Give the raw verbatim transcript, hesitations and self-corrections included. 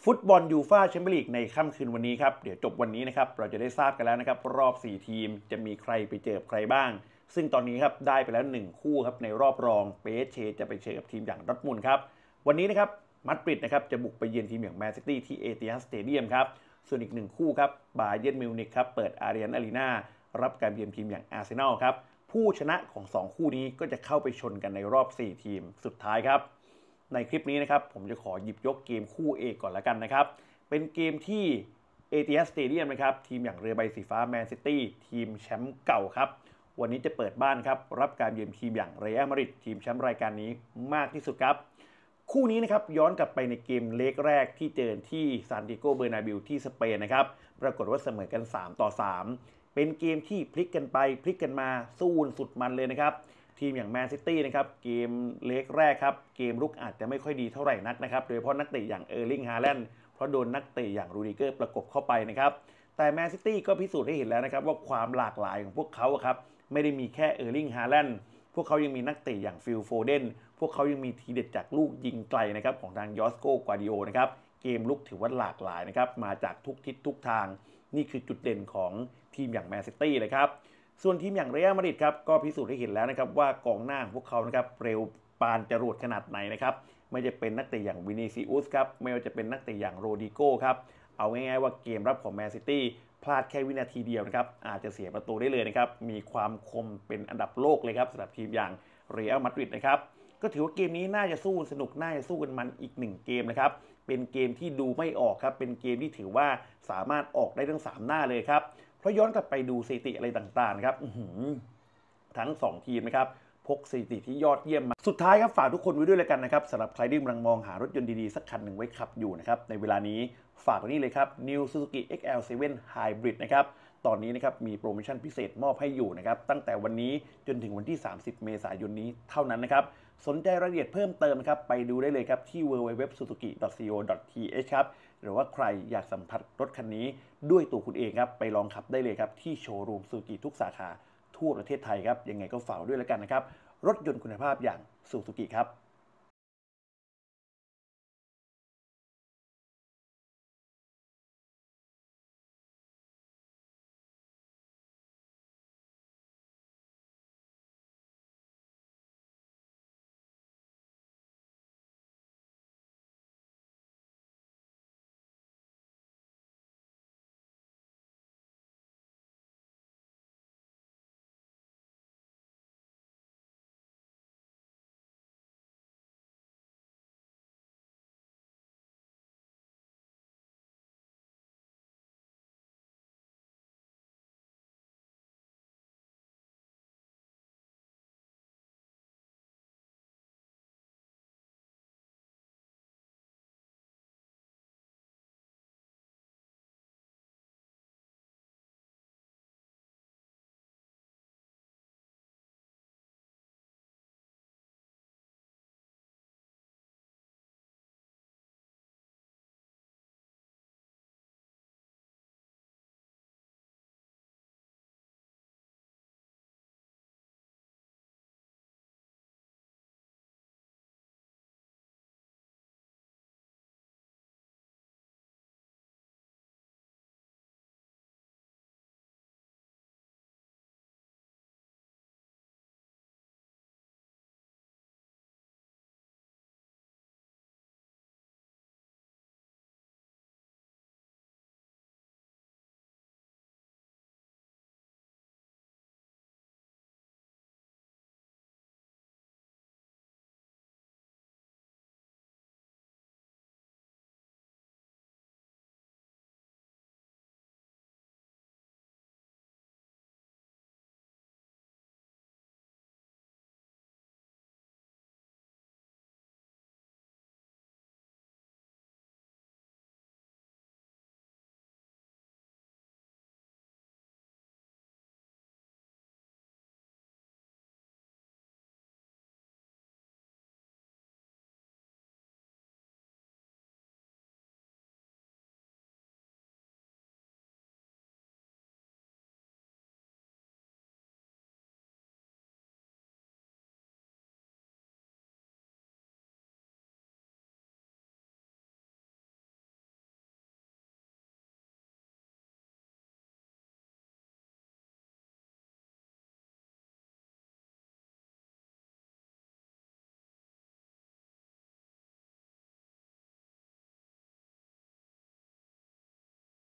ฟุตบอลยูฟ่าแชมเปี้ยนลีกในค่ำคืนวันนี้ครับเดี๋ยวจบวันนี้นะครับเราจะได้ทราบกันแล้วนะครับรอบสี่ทีมจะมีใครไปเจอใครบ้างซึ่งตอนนี้ครับได้ไปแล้วหนึ่งคู่ครับในรอบรองเปเชจะไปเจอกับทีมอย่างดอร์ทมุนด์ครับวันนี้นะครับมาดริดนะครับจะบุกไปเยือนทีมอย่างแมนซิตี้ที่เอติฮัดสเตเดียมครับส่วนอีกหนึ่งคู่ครับบาเยิร์นมิวนิกครับเปิดอารียนอารีนารับการเยือนทีมอย่างอาร์เซนอลครับผู้ชนะของสองคู่นี้ก็จะเข้าไปชนกันในรอบสี่ทีมสุดท้ายครับในคลิปนี้นะครับผมจะขอหยิบยกเกมคู่เอกก่อนละกันนะครับเป็นเกมที่เอติฮัดสเตเดียมนะครับทีมอย่างเรือใบสีฟ้าแมนซิตี้ทีมแชมป์เก่าครับวันนี้จะเปิดบ้านครับรับการเยือนทีมอย่างเรอัลมาดริดทีมแชมป์รายการนี้มากที่สุดครับคู่นี้นะครับย้อนกลับไปในเกมเล็กแรกที่เจอที่ซานติโกเบอร์นาบิลที่สเปนนะครับปรากฏว่าเสมอกันสามต่อสามเป็นเกมที่พลิกกันไปพลิกกันมาสู้สุดมันเลยนะครับทีมอย่างแมนซิตี้นะครับเกมเล็กแรกครับเกมลุกอาจจะไม่ค่อยดีเท่าไหร่นักนะครับโดยเฉพาะนักเตะอย่างเออร์ลิงฮาแลนด์เพราะโดนนักเตะอย่างรูดิเกอร์ประกบเข้าไปนะครับแต่แมนซิตี้ก็พิสูจน์ให้เห็นแล้วนะครับว่าความหลากหลายของพวกเขาครับไม่ได้มีแค่เออร์ลิงฮาแลนด์พวกเขายังมีนักเตะอย่างฟิลโฟเดนพวกเขายังมีทีเด็ดจากลูกยิงไกลนะครับของทางยอสโกกวาดิโอนะครับเกมลุกถือว่าหลากหลายนะครับมาจากทุกทิศทุกทางนี่คือจุดเด่นของทีมอย่างแมนซิตี้เลยครับส่วนทีมอย่างเรอัลมาดริดครับก็พิสูจน์ให้เห็นแล้วนะครับว่ากองหน้าของพวกเขานะครับเร็วปานจรวดขนาดไหนนะครับไม่จะเป็นนักเตะอย่างวินิซิอุสครับไม่ว่าจะเป็นนักเตะอย่างโรดิโก้ครับเอาง่ายๆว่าเกมรับของแมนซิตี้พลาดแค่วินาทีเดียวนะครับอาจจะเสียประตูได้เลยนะครับมีความคมเป็นอันดับโลกเลยครับสำหรับทีมอย่างเรอัลมาดริดนะครับก็ถือว่าเกมนี้น่าจะสู้สนุกน่าจะสู้กันมันอีกหนึ่งเกมนะครับเป็นเกมที่ดูไม่ออกครับเป็นเกมที่ถือว่าสามารถออกได้ทั้งสามหน้าเลยครับเพราะย้อนกลับไปดูสถิติอะไรต่างๆนะครับทั้งสองทีมนะครับพกสถิติที่ยอดเยี่ยมมาสุดท้ายครับฝากทุกคนไว้ด้วยแล้วกันนะครับสำหรับใครที่กำลังมองหารถยนต์ดีๆสักคันหนึ่งไว้ขับอยู่นะครับในเวลานี้ฝากไว้นี่เลยครับ New Suzuki เอ็กซ์ แอล เซเว่น Hybrid นะครับตอนนี้นะครับมีโปรโมชั่นพิเศษมอบให้อยู่นะครับตั้งแต่วันนี้จนถึงวันที่สามสิบเมษายนนี้เท่านั้นนะครับสนใจรายละเอียดเพิ่มเติมนะครับไปดูได้เลยครับที่ ดับเบิลยู ดับเบิลยู ดับเบิลยู ดอท ซูซูกิ ดอท ซี โอ ดอท ที เอช ครับหรือว่าใครอยากสัมผัสรถคันนี้ด้วยตัวคุณเองครับไปลองขับได้เลยครับที่โชว์รูมซูซูกิทุกสาขาทั่วประเทศไทยครับยังไงก็ฝากด้วยแล้วกันนะครับรถยนต์คุณภาพอย่างซูซูกิครับ